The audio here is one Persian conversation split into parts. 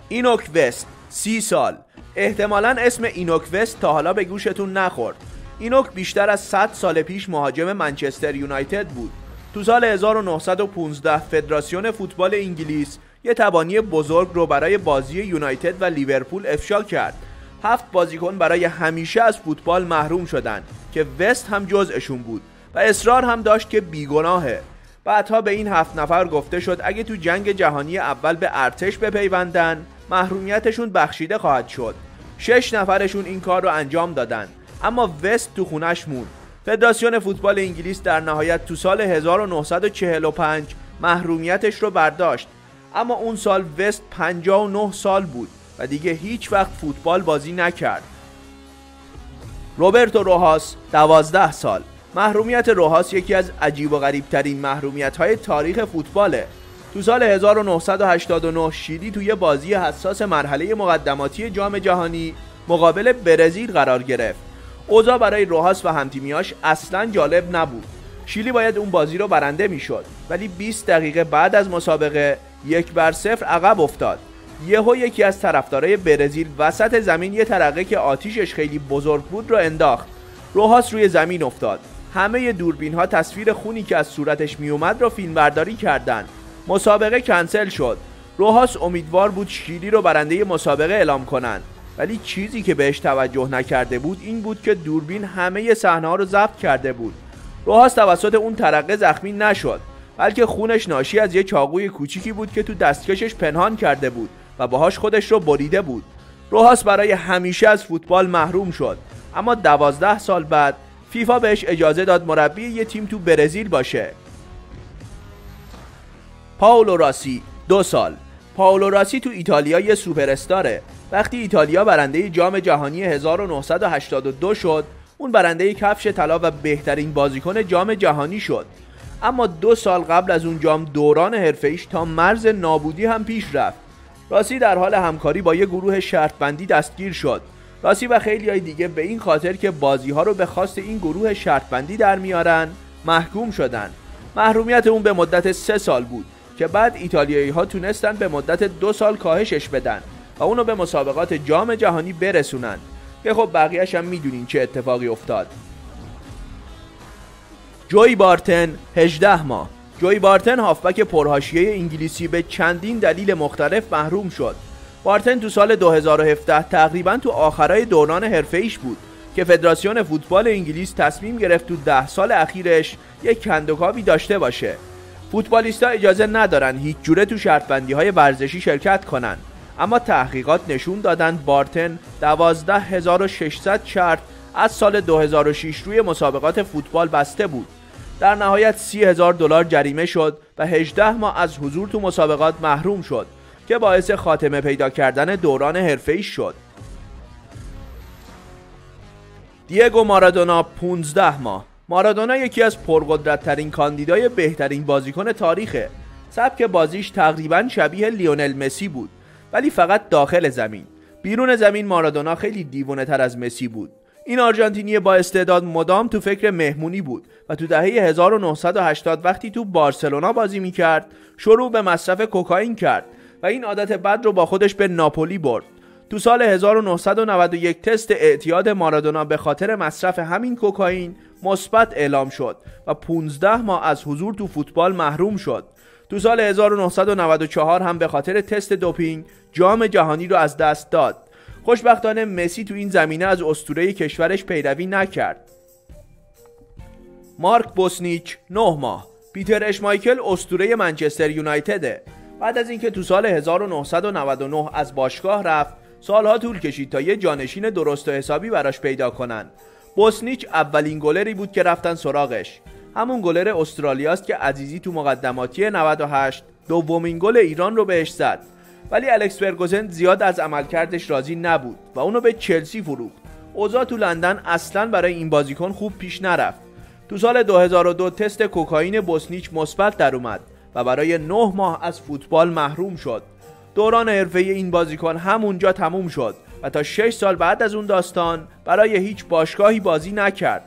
اینوک وست 30 سال. احتمالاً اسم اینوک وست تا حالا به گوشتون نخورد. اینوک بیشتر از 100 سال پیش مهاجم منچستر یونایتد بود. تو سال 1915 فدراسیون فوتبال انگلیس یه تبانی بزرگ رو برای بازی یونایتد و لیورپول افشا کرد. 7 بازیکن برای همیشه از فوتبال محروم شدن که وست هم جزءشون بود و اصرار هم داشت که بیگناهه. بعدها به این 7 نفر گفته شد اگه تو جنگ جهانی اول به ارتش بپیوندن محرومیتشون بخشیده خواهد شد. 6 نفرشون این کار رو انجام دادن، اما وست تو خونش موند. فدراسیون فوتبال انگلیس در نهایت تو سال 1945 محرومیتش رو برداشت، اما اون سال وست 59 سال بود و دیگه هیچ وقت فوتبال بازی نکرد. روبرتو روهاس 12 سال. محرومیت روهاس یکی از عجیب و غریب ترین محرومیت های تاریخ فوتباله. تو سال 1989 شیلی توی بازی حساس مرحله مقدماتی جام جهانی مقابل برزیل قرار گرفت. اوضاع برای روهاس و همتیمیاش اصلا جالب نبود. شیلی باید اون بازی رو برنده میشد، ولی 20 دقیقه بعد از مسابقه 1-0 عقب افتاد. یهو یکی از طرفدارای برزیل وسط زمین یه ترقه که آتیشش خیلی بزرگ بود رو انداخت. روهاس روی زمین افتاد. همه دوربین ها تصویر خونی که از صورتش می اومد رو فیلمبرداری کردن. مسابقه کنسل شد. روهاس امیدوار بود شیلی رو برنده مسابقه اعلام کنن، ولی چیزی که بهش توجه نکرده بود این بود که دوربین همه صحنه ها رو ضبط کرده بود. روهاس توسط اون ترقه زخمی نشد، بلکه خونش ناشی از یه چاقوی کوچیکی بود که تو دستکشش پنهان کرده بود و باهاش خودش رو بریده بود. روهاس برای همیشه از فوتبال محروم شد، اما 12 سال بعد فیفا بهش اجازه داد مربی یه تیم تو برزیل باشه. پائولو راسی 2 سال. پائولو راسی تو ایتالیا یه سوپر استاره. وقتی ایتالیا برنده جام جهانی 1982 شد، اون برنده کفش طلا و بهترین بازیکن جام جهانی شد. اما 2 سال قبل از اون جام دوران حرفه‌ایش تا مرز نابودی هم پیش رفت. راسی در حال همکاری با یه گروه شرط بندی دستگیر شد. راسی و خیلیای دیگه به این خاطر که بازی‌ها رو به خواست این گروه شرط بندی در میارن محکوم شدن. محرومیت اون به مدت 3 سال بود که بعد ایتالیایی‌ها تونستن به مدت 2 سال کاهشش بدن و اونو به مسابقات جام جهانی برسونن که خب بقیه‌اش هم میدونین چه اتفاقی افتاد. جوی بارتن 18 ماه. جوی بارتن هافبک پرحاشیه انگلیسی به چندین دلیل مختلف محروم شد. بارتن تو سال 2017 تقریبا تو آخرای دوران حرفه‌ایش بود که فدراسیون فوتبال انگلیس تصمیم گرفت تو 10 سال اخیرش یک کندوکاوی داشته باشه. فوتبالیستا اجازه ندارن هیچ جوره تو شرط بندی‌های ورزشی شرکت کنن، اما تحقیقات نشون دادن بارتن 12600 شرط از سال 2006 روی مسابقات فوتبال بسته بود. در نهایت $30,000 جریمه شد و 18 ماه از حضور تو مسابقات محروم شد که باعث خاتمه پیدا کردن دوران حرفه‌ای شد. دیگو مارادونا 15 ماه. مارادونا یکی از پرقدرت‌ترین کاندیدای بهترین بازیکن تاریخه. سبک بازیش تقریباً شبیه لیونل مسی بود، ولی فقط داخل زمین. بیرون زمین مارادونا خیلی دیوانه‌تر از مسی بود. این آرژانتینی با استعداد مدام تو فکر مهمونی بود و تو دهه 1980 وقتی تو بارسلونا بازی می‌کرد شروع به مصرف کوکائین کرد و این عادت بد رو با خودش به ناپولی برد. تو سال 1991 تست اعتیاد مارادونا به خاطر مصرف همین کوکائین مثبت اعلام شد و 15 ماه از حضور تو فوتبال محروم شد. تو سال 1994 هم به خاطر تست دوپینگ جام جهانی رو از دست داد. خوشبختانه مسی تو این زمینه از اسطوره کشورش پیروی نکرد. مارک بوسنیچ 9 ماه. پیتر اشمایکل اسطوره منچستر یونایتده. بعد از اینکه تو سال 1999 از باشگاه رفت، سالها طول کشید تا یه جانشین درست و حسابی براش پیدا کنن. بوسنیچ اولین گلری بود که رفتن سراغش. همون گلر استرالیاست که عزیزی تو مقدماتی 98 دومین گل ایران رو بهش زد. ولی الکس فرگوسن زیاد از عملکردش راضی نبود و اونو به چلسی فروخت. اوضاع تو لندن اصلاً برای این بازیکن خوب پیش نرفت. تو سال 2002 تست کوکائین بوسنیچ مثبت در اومد و برای 9 ماه از فوتبال محروم شد. دوران حرفه‌ای این بازیکن همونجا تموم شد و تا 6 سال بعد از اون داستان برای هیچ باشگاهی بازی نکرد.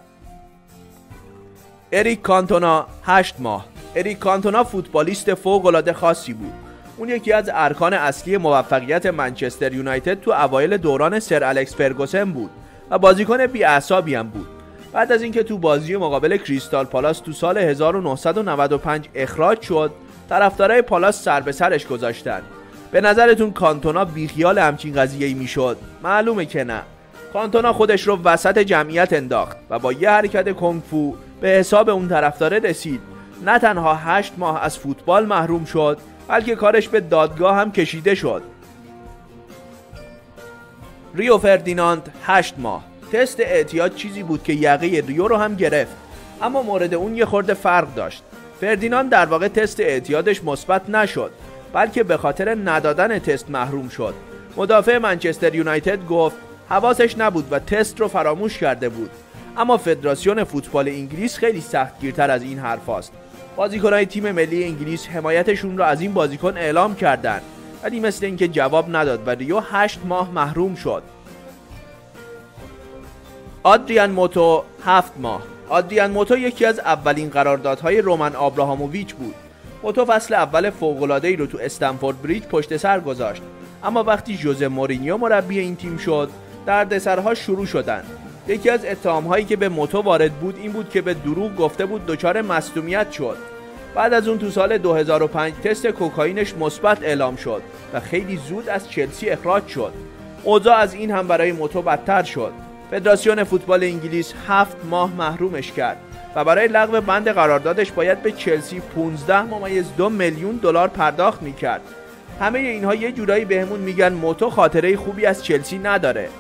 اریک کانتونا 8 ماه. اریک کانتونا فوتبالیست فوق‌العاده خاصی بود. اون یکی از ارکان اصلی موفقیت منچستر یونایتد تو اوایل دوران سر الکس فرگوسن بود و بازیکن بی‌اعصابی هم بود. بعد از اینکه تو بازی مقابل کریستال پالاس تو سال 1995 اخراج شد، طرفدارای پالاس سر به سرش گذاشتن. به نظرتون کانتونا بیخیال همچین قضیه‌ای میشد؟ معلومه که نه. کانتونا خودش رو وسط جمعیت انداخت و با یه حرکت کنگ فو به حساب اون طرفدار رسید. نه تنها 8 ماه از فوتبال محروم شد، بلکه کارش به دادگاه هم کشیده شد. ریو فردیناند 8 ماه. تست اعتیاد چیزی بود که یقه ریو رو هم گرفت، اما مورد اون یه خورده فرق داشت. فردیناند در واقع تست اعتیادش مثبت نشد، بلکه به خاطر ندادن تست محروم شد. مدافع منچستر یونایتد گفت حواسش نبود و تست رو فراموش کرده بود. اما فدراسیون فوتبال انگلیس خیلی سختگیرتر از این حرفاست. بازیکن‌های تیم ملی انگلیس حمایتشون رو از این بازیکن اعلام کردند، ولی مثل اینکه جواب نداد و ریو 8 ماه محروم شد. آدریان موتو 7 ماه. آدریان موتو یکی از اولین قراردادهای رومن آبراهاموویچ بود. موتو فصل اول فوق‌العاده‌ای رو تو استنفورد بریج پشت سر گذاشت، اما وقتی ژوزه مورینیو مربی این تیم شد، دردسرها شروع شدند. یکی از اتهام‌هایی که به موتو وارد بود این بود که به دروغ گفته بود دچار مصدومیت شد. بعد از اون تو سال 2005 تست کوکائینش مثبت اعلام شد و خیلی زود از چلسی اخراج شد. اوضاع از این هم برای موتو بدتر شد. فدراسیون فوتبال انگلیس 7 ماه محرومش کرد و برای لغو بند قراردادش باید به چلسی 15.2 میلیون دلار پرداخت می‌کرد. همه اینها یه جورایی بهمون میگن موتو خاطره خوبی از چلسی نداره.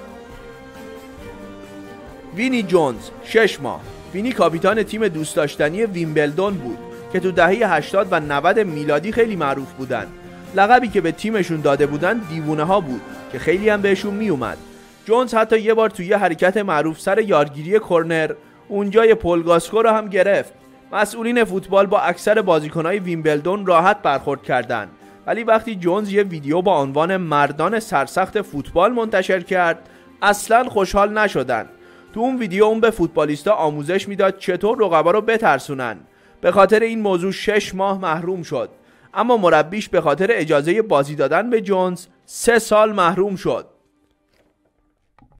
وینی جونز 6 ماه. وینی کاپیتان تیم دوست داشتنی ویمبلدون بود که تو دهه 80 و 90 میلادی خیلی معروف بودن. لقبی که به تیمشون داده بودن دیوونه ها بود که خیلی هم بهشون میومد. جونز حتی یه بار توی یه حرکت معروف سر یارگیری کرنر اونجای پولگاسکو رو هم گرفت. مسئولین فوتبال با اکثر بازیکن‌های ویمبلدون راحت برخورد کردن، ولی وقتی جونز یه ویدیو با عنوان مردان سرسخت فوتبال منتشر کرد، اصلاً خوشحال نشدن. تو اون ویدیو اون به فوتبالیستا آموزش میداد چطور رقبا رو بترسونن. به خاطر این موضوع 6 ماه محروم شد، اما مربیش به خاطر اجازه بازی دادن به جونز 3 سال محروم شد.